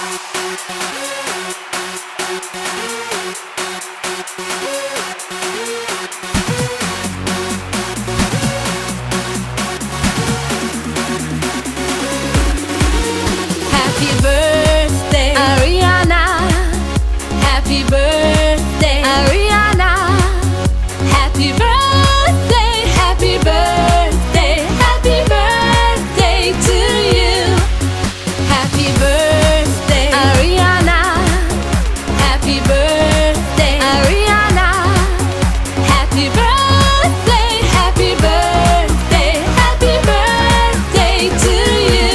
Happy birthday, Ariana. Happy birthday, Ariana. Happy birthday, happy birthday, happy birthday to you. Happy birthday, Ariana. Happy birthday, Ariana. Happy birthday, happy birthday, happy birthday to you.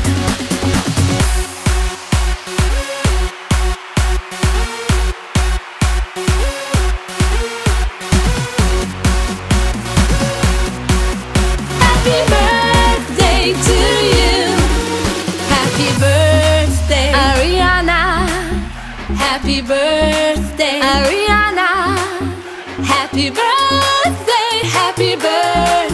Happy birthday to you. Happy birthday, Ariana. Happy birthday, Ariana. Happy birthday, happy birthday.